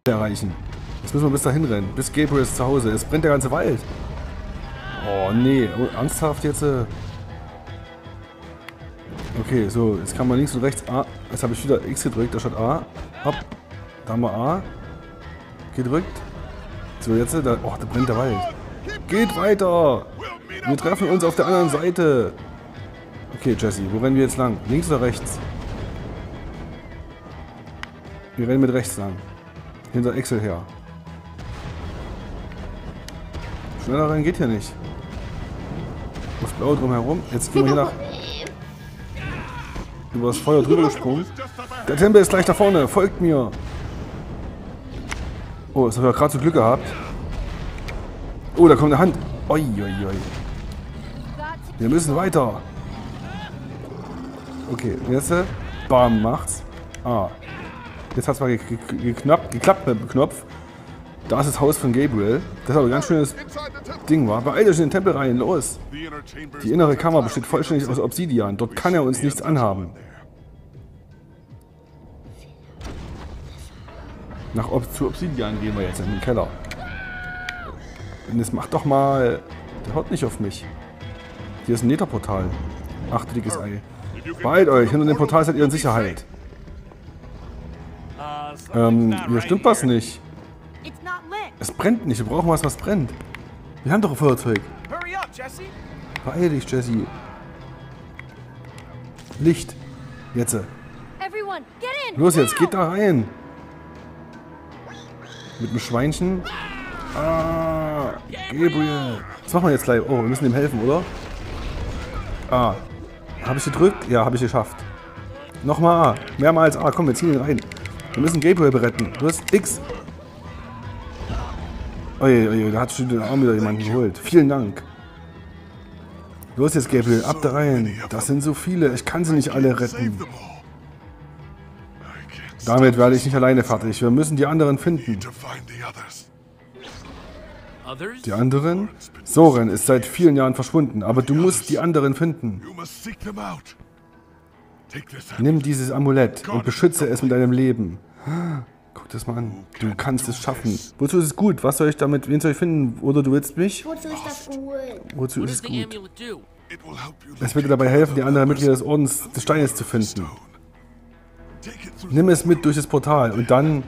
erreichen. Jetzt müssen wir bis dahin rennen. Bis Gabriel ist zu Hause. Es brennt der ganze Wald. Oh nee, ernsthaft jetzt? Okay, so, jetzt kann man links und rechts A. Jetzt habe ich wieder X gedrückt, da steht A. Hopp. Da haben wir A. Gedrückt. So, jetzt, da brennt der Wald. Geht weiter! Wir treffen uns auf der anderen Seite. Okay, Jesse, wo rennen wir jetzt lang? Links oder rechts? Wir rennen mit rechts lang. Hinter Excel her. Schneller rennen geht hier nicht. Das Blaue drumherum. Jetzt gehen wir hier nach. Über das Feuer drüber gesprungen. Der Tempel ist gleich da vorne. Folgt mir. Oh, das haben wir gerade so Glück gehabt. Oh, da kommt eine Hand. Oi, oi, oi. Wir müssen weiter. Okay, jetzt bam, macht's. Ah. Jetzt hat's mal geklappt mit dem Knopf. Da ist das Haus von Gabriel. Das ist aber ein ganz schönes Ding, war. Beeilt euch in den Tempel rein, los. Die innere Kammer besteht vollständig aus Obsidian. Dort kann er uns nichts anhaben. Zu Obsidian gehen wir jetzt in den Keller. Und jetzt macht doch mal... Der haut nicht auf mich. Hier ist ein Netherportal. Ach, du dickes Ei. Beeilt euch, hinter dem Portal seid ihr in Sicherheit. Hier stimmt was nicht. Es brennt nicht, wir brauchen was brennt. Wir haben doch ein Feuerzeug. Beeil dich, Jesse. Licht. Jetzt. Los jetzt, geht da rein. Mit dem Schweinchen. Ah, Gabriel. Was machen wir jetzt gleich? Oh, wir müssen ihm helfen, oder? Ah. Habe ich gedrückt? Ja, habe ich geschafft. Nochmal A. Mehrmals A. Komm, wir ziehen ihn rein. Wir müssen Gabriel beretten. Los, X. Oje, oje, da hat schon den Arm wieder jemanden geholt. Vielen Dank. Los jetzt, Gabriel, ab da rein. Das sind so viele. Ich kann sie nicht alle retten. Damit werde ich nicht alleine fertig. Wir müssen die anderen finden. Die anderen? Soren ist seit vielen Jahren verschwunden, aber du musst die anderen finden. Nimm dieses Amulett und beschütze es mit deinem Leben. Guck das mal an. Du kannst es schaffen. Wozu ist es gut? Was soll ich damit? Wen soll ich finden? Oder du willst mich? Wozu ist das gut? Wozu ist es gut? Es wird dir dabei helfen, die anderen Mitglieder des Ordens des Steines zu finden. Nimm es mit durch das Portal und dann...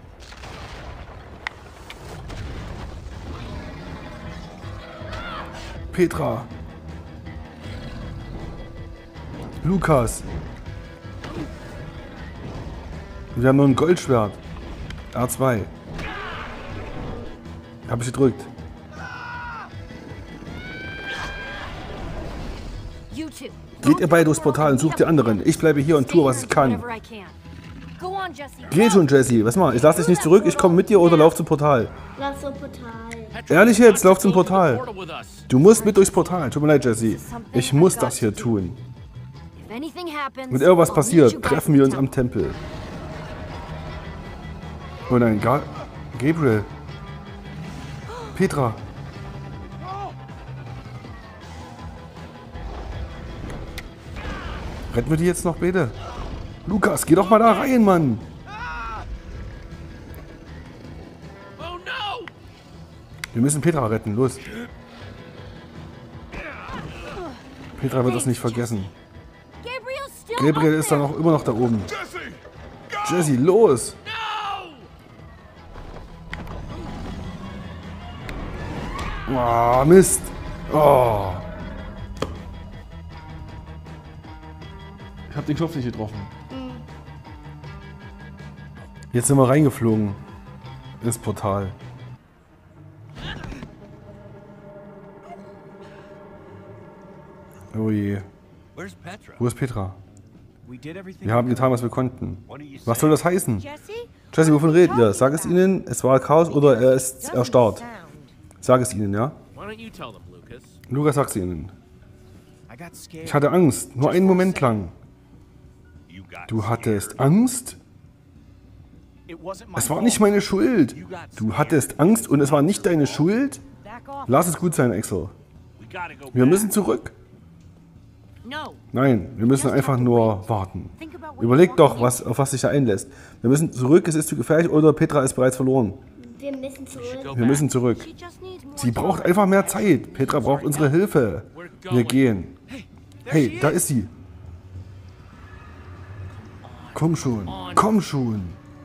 Petra. Lukas. Wir haben nur ein Goldschwert. R2. Hab ich gedrückt. Geht ihr beide durchs Portal und sucht die anderen. Ich bleibe hier und tue, was ich kann. Geh schon, Jesse. Was mal? Ich lasse dich nicht zurück. Ich komme mit dir oder lauf zum Portal. Lauf zum Portal. Ehrlich jetzt, lauf zum Portal. Du musst mit durchs Portal. Tut mir leid, Jesse. Ich muss das hier tun. Wenn irgendwas passiert, treffen wir uns am Tempel. Oh nein, Gabriel. Petra. Retten wir die jetzt noch, bitte? Lukas, geh doch mal da rein, Mann. Wir müssen Petra retten, los. Petra wird das nicht vergessen. Gabriel ist dann auch immer noch da oben. Jesse, los! Oh, Mist! Oh. Ich hab den Knopf nicht getroffen. Jetzt sind wir reingeflogen ins Portal. Oh je. Wo ist Petra? Wir haben getan, was wir konnten. Was soll das heißen? Jesse, wovon redet ihr? Sag es ihnen, es war Chaos oder er ist erstarrt. Sag es ihnen, ja? Lukas, sag's ihnen. Ich hatte Angst, nur einen Moment lang. Du hattest Angst? Es war nicht meine Schuld. Du hattest Angst und es war nicht deine Schuld? Lass es gut sein, Axel. Wir müssen zurück. Nein, wir müssen einfach nur warten. Überleg doch, auf was sich da einlässt. Wir müssen zurück, es ist zu gefährlich oder Petra ist bereits verloren. Wir müssen zurück. Wir müssen zurück. Sie braucht einfach mehr Zeit. Petra braucht unsere Hilfe. Wir gehen. Hey, da ist sie. Komm schon, komm schon.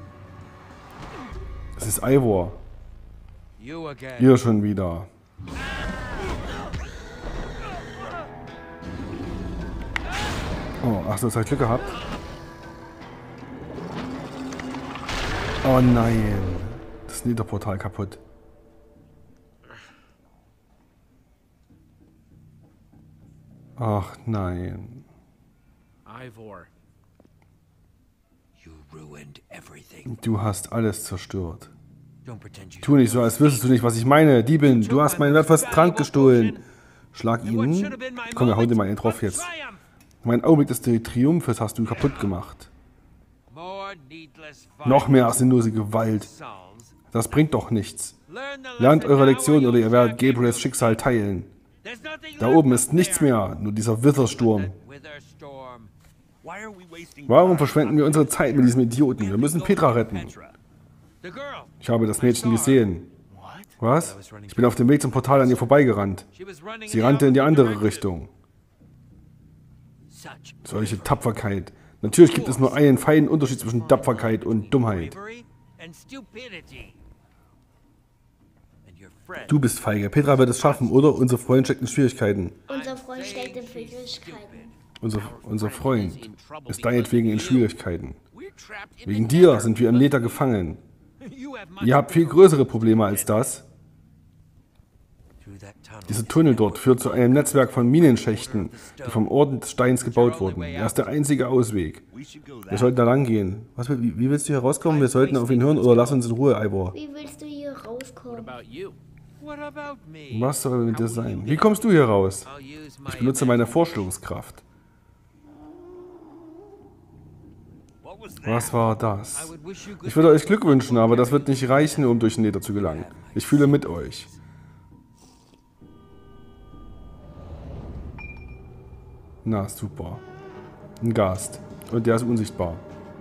Das ist Ivor. Hier schon wieder. Oh, ach so, das habe ich Glück gehabt. Oh nein. Das Netherportal kaputt. Ach nein. Ivor. Du hast alles zerstört. Tu nicht so, als wüsstest du nicht, was ich meine. Diebin, du hast meinen wertvollsten Trank gestohlen. Schlag ihn. Komm, wir hauen dir mal einen drauf jetzt. Mein Augenblick des Triumphes hast du kaputt gemacht. Noch mehr sinnlose Gewalt. Das bringt doch nichts. Lernt eure Lektion oder ihr werdet Gabriels Schicksal teilen. Da oben ist nichts mehr, nur dieser Withersturm. Warum verschwenden wir unsere Zeit mit diesem Idioten? Wir müssen Petra retten. Ich habe das Mädchen gesehen. Was? Ich bin auf dem Weg zum Portal an ihr vorbeigerannt. Sie rannte in die andere Richtung. Solche Tapferkeit. Natürlich gibt es nur einen feinen Unterschied zwischen Tapferkeit und Dummheit. Du bist feige. Petra wird es schaffen, oder? Unser Freund steckt in Schwierigkeiten. Unser Freund steckt in Schwierigkeiten. Unser Freund ist deinetwegen in Schwierigkeiten. Wegen dir sind wir im Nether gefangen. Ihr habt viel größere Probleme als das. Dieser Tunnel dort führt zu einem Netzwerk von Minenschächten, die vom Orden des Steins gebaut wurden. Er ist der einzige Ausweg. Wir sollten da lang gehen. Wie willst du hier rauskommen? Wir sollten auf ihn hören oder lass uns in Ruhe, Ivor. Wie willst du hier rauskommen? Was soll mit dir sein? Wie kommst du hier raus? Ich benutze meine Vorstellungskraft. Was war das? Ich würde euch Glück wünschen, aber das wird nicht reichen, um durch den Nether zu gelangen. Ich fühle mit euch. Na, super. Ein Gast. Und der ist unsichtbar.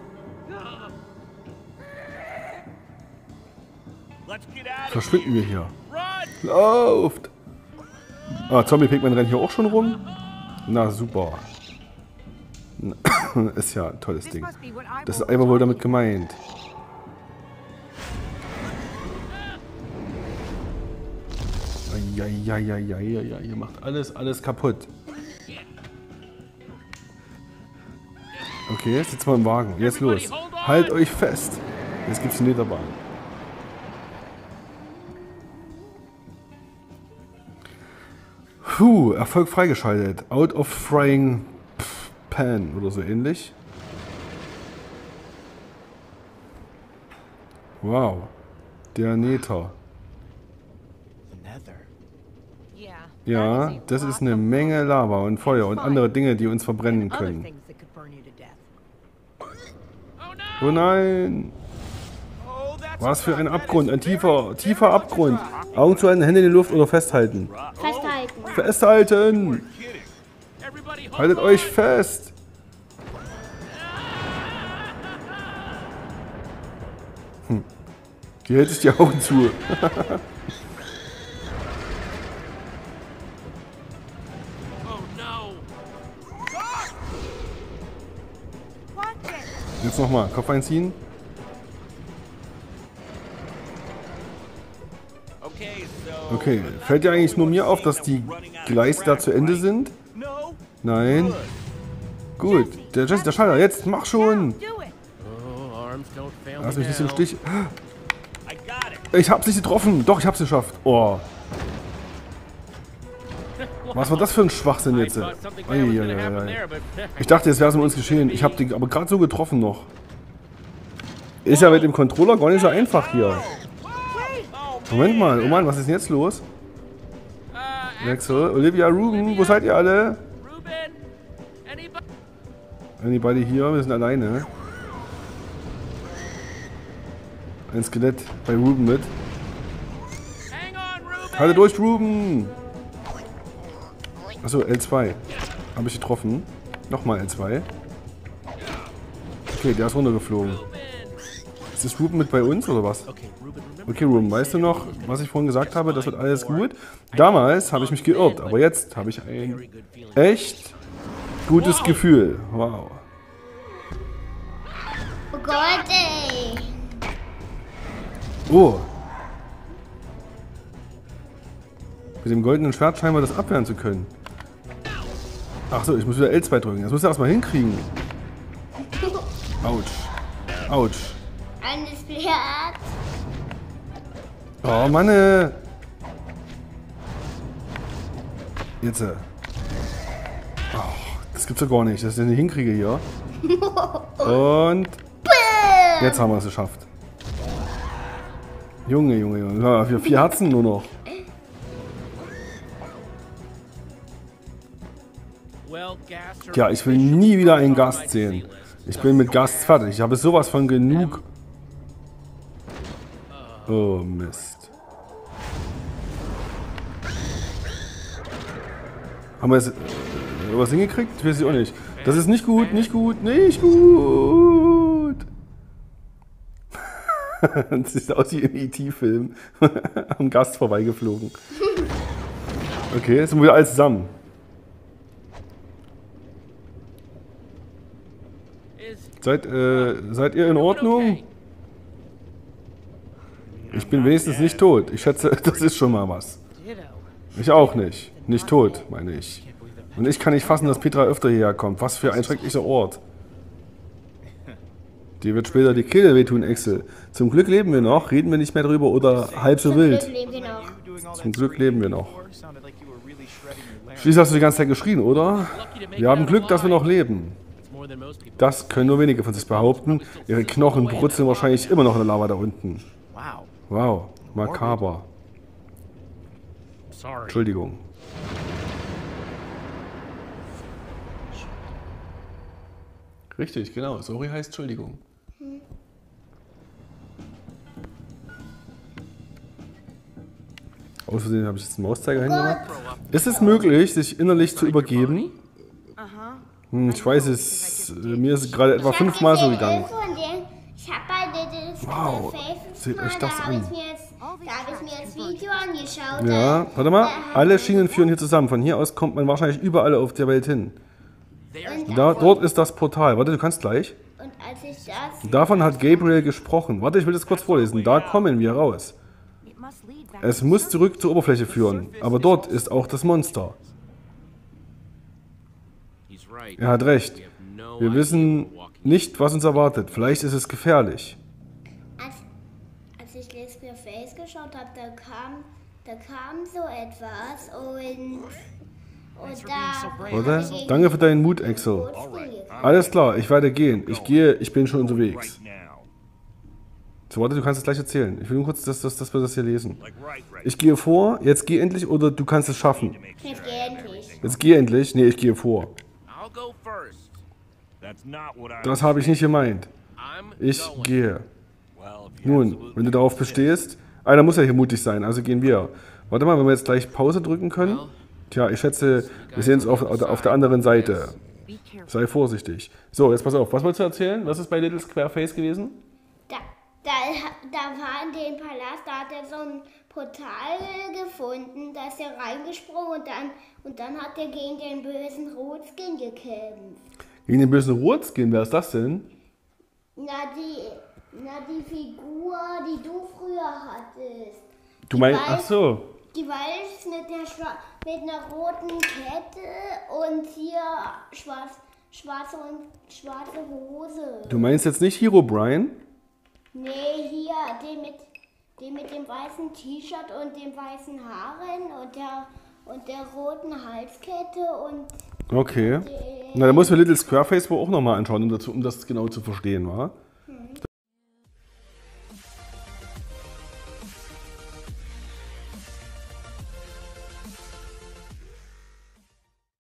Verschwinden wir hier. Lauft! Ah, Zombie-Pigman rennt hier auch schon rum? Na, super. Ist ja ein tolles Ding. Das ist einfach wohl damit gemeint. Ja, ihr macht alles kaputt. Okay, jetzt sitzen wir im Wagen. Jetzt los. Halt euch fest. Jetzt gibt's eine Netherbahn. Erfolg freigeschaltet. Out of Frying Pan oder so ähnlich. Wow. Der Nether. Ja, das ist eine Menge Lava und Feuer und andere Dinge, die uns verbrennen können. Oh nein! Was für ein Abgrund, ein tiefer Abgrund. Augen zu, Hände in die Luft oder festhalten. Festhalten. Festhalten! Haltet euch fest! Hier hält sich die Augen zu. Jetzt nochmal, Kopf einziehen. Okay, fällt dir eigentlich nur mir auf, dass die Gleise da zu Ende sind? Nein. Gut, der Jesse, der Schalter, jetzt mach schon! Lass mich nicht im Stich. Ich hab's nicht getroffen! Doch, ich hab's geschafft. Oh. Was war das für ein Schwachsinn jetzt? Ich dachte, jetzt wäre es mit uns geschehen. Ich habe den aber gerade so getroffen noch. Ist ja mit dem Controller gar nicht so einfach hier. Moment mal, oh Mann, was ist denn jetzt los? Wechsel, Olivia, Ruben, wo seid ihr alle? Anybody hier? Wir sind alleine. Ein Skelett bei Ruben mit. Halte durch, Ruben! Achso, L2. Habe ich getroffen. Nochmal L2. Okay, der ist runtergeflogen. Ist das Ruben mit bei uns oder was? Okay, Ruben, weißt du noch, was ich vorhin gesagt habe? Das wird alles gut. Damals habe ich mich geirrt, aber jetzt habe ich ein echt gutes Gefühl. Wow. Oh Gott, ey. Oh. Mit dem goldenen Schwert scheinen wir das abwehren zu können. Achso, ich muss wieder L2 drücken. Das muss er erstmal hinkriegen. Autsch. Autsch. Alles Blatt. Oh, Mann. Jetzt. Oh, das gibt's doch gar nicht, dass ich das nicht hinkriege hier. Und jetzt haben wir es geschafft. Junge, Junge, Junge. Ja, 4 Herzen nur noch. Ja, ich will nie wieder einen Gast sehen. Ich bin mit Gast fertig. Ich habe sowas von genug. Oh, Mist. Haben wir jetzt was hingekriegt? Ich weiß es auch nicht. Das ist nicht gut, nicht gut, nicht gut. Das sieht aus wie ein E.T.-Film. Am Gast vorbeigeflogen. Okay, jetzt sind wir wieder alle zusammen. Seid ihr in Ordnung? Ich bin wenigstens nicht tot. Ich schätze, das ist schon mal was. Ich auch nicht. Nicht tot, meine ich. Und ich kann nicht fassen, dass Petra öfter hierher kommt. Was für ein schrecklicher Ort. Dir wird später die Kehle wehtun, Axel. Zum Glück leben wir noch. Reden wir nicht mehr drüber oder halb so wild. Zum Glück leben wir noch. Schließlich hast du die ganze Zeit geschrien, oder? Wir haben Glück, dass wir noch leben. Das können nur wenige von sich behaupten. Ihre Knochen brutzeln wahrscheinlich immer noch in der Lava da unten. Wow, makaber. Entschuldigung. Richtig, genau. Sorry heißt Entschuldigung. Außerdem habe ich jetzt den Mauszeiger hingemacht. Ist es möglich, sich innerlich zu übergeben? Ich weiß es. Mir ist gerade etwa 5-mal so gegangen. Wow, seht euch das an. Da habe ich mir das Video angeschaut. Ja, warte mal. Alle Schienen führen hier zusammen. Von hier aus kommt man wahrscheinlich überall auf der Welt hin. Dort ist das Portal. Warte, du kannst gleich. Und als ich das... Davon hat Gabriel gesprochen. Warte, ich will das kurz vorlesen. Da kommen wir raus. Es muss zurück zur Oberfläche führen. Aber dort ist auch das Monster. Er hat recht. Wir wissen nicht, was uns erwartet. Vielleicht ist es gefährlich. Als ich Let's Play Face geschaut habe, da kam so etwas und da... Warte. Danke für deinen Mut, Axel. Alles klar, ich werde gehen. Ich bin schon unterwegs. So, warte, du kannst es gleich erzählen. Ich will nur kurz, dass wir das hier lesen. Ich gehe vor, jetzt geh endlich oder du kannst es schaffen. Jetzt geh endlich. Jetzt geh endlich. Nee, ich gehe vor. Das habe ich nicht gemeint. Ich gehe. Nun, wenn du darauf bestehst, einer muss ja hier mutig sein, also gehen wir. Warte mal, wenn wir jetzt gleich Pause drücken können. Tja, ich schätze, wir sehen uns auf der anderen Seite. Sei vorsichtig. So, jetzt pass auf. Was wolltest du erzählen? Was ist bei Little Square Face gewesen? Da war in dem Palast, da hat er so ein Portal gefunden, da ist er reingesprungen und dann hat er gegen den bösen Rotskin gekämpft. Gegen den bösen Rotskin? Wer ist das denn? Die Figur, die du früher hattest. Du meinst, ach so. Die weiß mit einer roten Kette und hier schwarze Hose. Du meinst jetzt nicht Herobrine? Nee, hier, den mit dem weißen T-Shirt und den weißen Haaren und der roten Halskette und... Okay. Na, dann muss wir Little Squareface wohl auch nochmal anschauen, um das genau zu verstehen, wa?